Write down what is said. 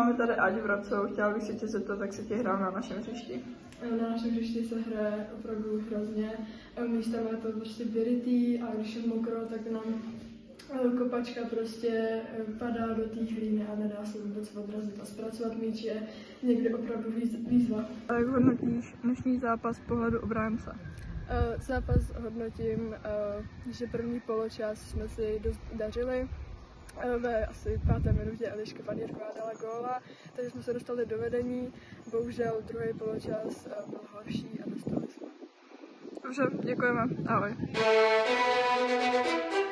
máme tady Aďu Vrabcovou, chtěla bych se tě zeptat, jak se ti hrál na našem hřišti. Na našem hřišti se hraje opravdu hrozně. Místem je to prostě vyrytý a když je mokro, tak nám kopačka prostě padá do té hlíny a nedá se vůbec odrazit a zpracovat míč je někdy opravdu výzva. A jak hodnotíš dnešní zápas z pohledu obránce? Zápas hodnotím, že první poločas jsme si dost dařili. Ve asi 5. minutě Eliška Paněrková dala góla, takže jsme se dostali do vedení. Bohužel druhý poločas byl horší a dostali jsme. Dobře, děkujeme. Ahoj.